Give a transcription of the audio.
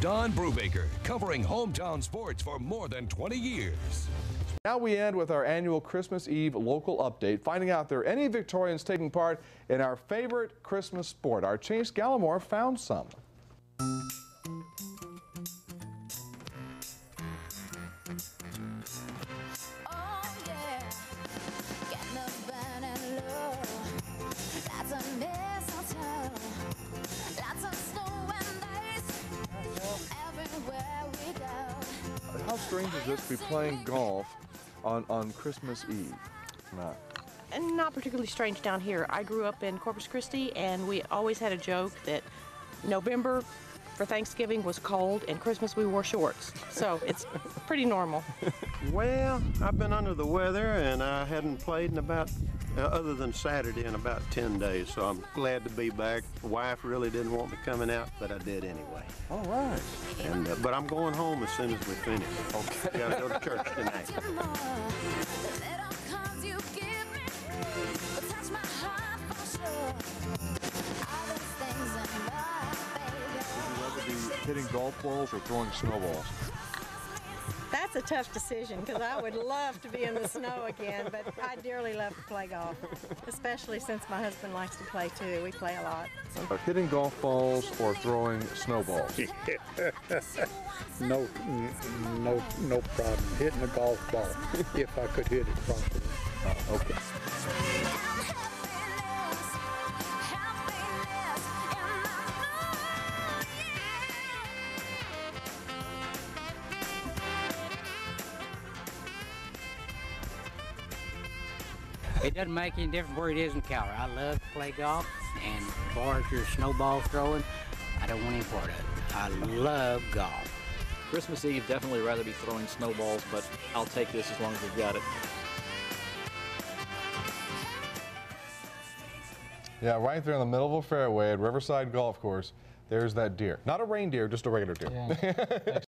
Don Brubaker, covering hometown sports for more than 20 years. Now we end with our annual Christmas Eve local update, finding out if there are any Victorians taking part in our favorite Christmas sport. Our Chase Gallimore found some. How strange is this to be playing golf on Christmas Eve? Not. And not particularly strange down here. I grew up in Corpus Christi, and we always had a joke that November for Thanksgiving was cold and Christmas we wore shorts. So it's pretty normal. Well, I've been under the weather and I hadn't played in about, other than Saturday, in about 10 days. So I'm glad to be back. The wife really didn't want me coming out, but I did anyway. All right. And but I'm going home as soon as we finish. Okay. Gotta go to church tonight. Hitting golf balls or throwing snowballs? That's a tough decision because I would love to be in the snow again, but I dearly love to play golf, especially since my husband likes to play too. We play a lot. Hitting golf balls or throwing snowballs? No problem. Hitting a golf ball if I could hit it properly. Okay. It doesn't make any difference where it is in Calvary. I love to play golf, and as far as your snowball throwing, I don't want any part of it. I love golf. Christmas Eve, definitely rather be throwing snowballs, but I'll take this as long as we've got it. Yeah, right there in the middle of a fairway at Riverside Golf Course, there's that deer. Not a reindeer, just a regular deer. Yeah.